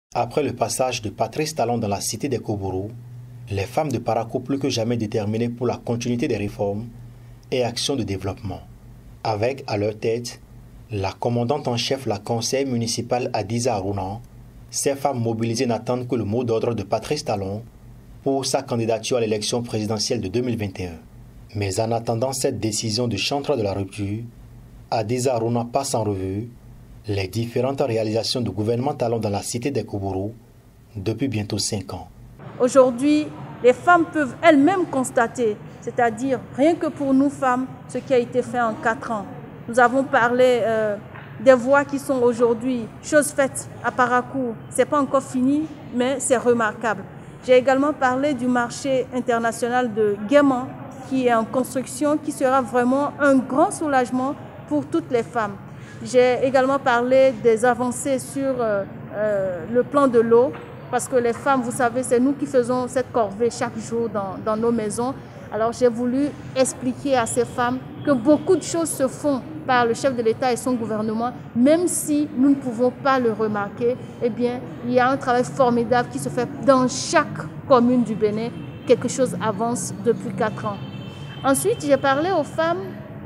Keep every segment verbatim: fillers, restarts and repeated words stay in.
Après le passage de Patrice Talon dans la cité des Koubourou, les femmes de Parakou plus que jamais déterminées pour la continuité des réformes et actions de développement. Avec à leur tête la commandante en chef la conseillère municipale Hadiza Haruna, ces femmes mobilisées n'attendent que le mot d'ordre de Patrice Talon pour sa candidature à l'élection présidentielle de deux mille vingt et un. Mais en attendant cette décision du chantre de la rupture, Hadiza Haruna passe en revue les différentes réalisations du gouvernement Talon dans la cité des Koubourou depuis bientôt cinq ans. Aujourd'hui, les femmes peuvent elles-mêmes constater, c'est-à-dire rien que pour nous femmes, ce qui a été fait en quatre ans. Nous avons parlé euh, des voies qui sont aujourd'hui choses faites à Parakou. Ce n'est pas encore fini, mais c'est remarquable. J'ai également parlé du marché international de Guéman qui est en construction, qui sera vraiment un grand soulagement pour toutes les femmes. J'ai également parlé des avancées sur euh, euh, le plan de l'eau, parce que les femmes, vous savez, c'est nous qui faisons cette corvée chaque jour dans, dans nos maisons. Alors j'ai voulu expliquer à ces femmes que beaucoup de choses se font par le chef de l'État et son gouvernement, même si nous ne pouvons pas le remarquer. Eh bien, il y a un travail formidable qui se fait dans chaque commune du Bénin. Quelque chose avance depuis quatre ans. Ensuite, j'ai parlé aux femmes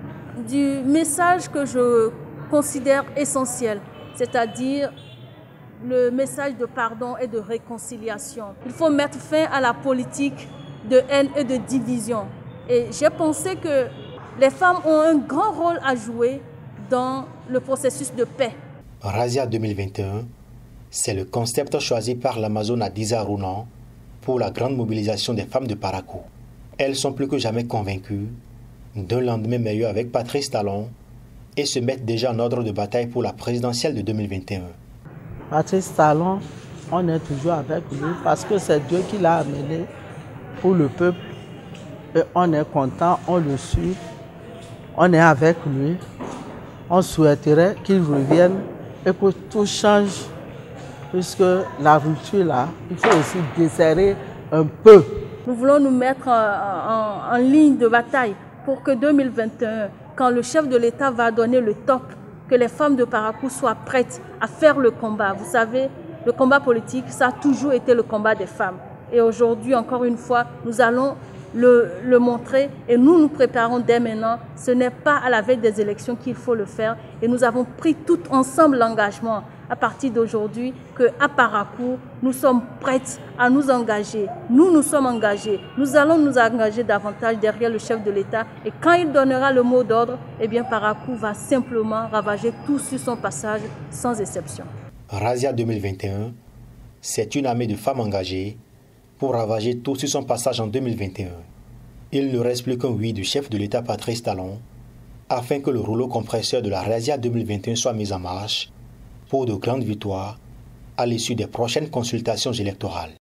du message que je considère essentiel, c'est-à-dire le message de pardon et de réconciliation. Il faut mettre fin à la politique de haine et de division. Et j'ai pensé que les femmes ont un grand rôle à jouer dans le processus de paix. Razia deux mille vingt et un, c'est le concept choisi par l'Amazone Hadiza Haruna pour la grande mobilisation des femmes de Parakou. Elles sont plus que jamais convaincues d'un lendemain meilleur avec Patrice Talon et se mettent déjà en ordre de bataille pour la présidentielle de deux mille vingt et un. Patrice Talon, on est toujours avec lui parce que c'est Dieu qui l'a amené pour le peuple. Et on est content, on le suit, on est avec lui. On souhaiterait qu'il revienne et que tout change, puisque la rupture là, il faut aussi desserrer un peu. Nous voulons nous mettre en, en, en ligne de bataille pour que deux mille vingt et un, quand le chef de l'État va donner le top, que les femmes de Parakou soient prêtes à faire le combat. Vous savez, le combat politique, ça a toujours été le combat des femmes. Et aujourd'hui, encore une fois, nous allons le, le montrer et nous nous préparons dès maintenant. Ce n'est pas à la veille des élections qu'il faut le faire. Et nous avons pris tout ensemble l'engagement à partir d'aujourd'hui qu'à Parakou, nous sommes prêtes à nous engager. Nous, nous sommes engagés. Nous allons nous engager davantage derrière le chef de l'État. Et quand il donnera le mot d'ordre, eh bien Parakou va simplement ravager tout sur son passage, sans exception. Razia deux mille vingt et un, c'est une armée de femmes engagées pour ravager tout sur son passage en deux mille vingt et un. Il ne reste plus qu'un oui du chef de l'État Patrice Talon afin que le rouleau compresseur de la Razia deux mille vingt et un soit mis en marche pour de grandes victoires à l'issue des prochaines consultations électorales.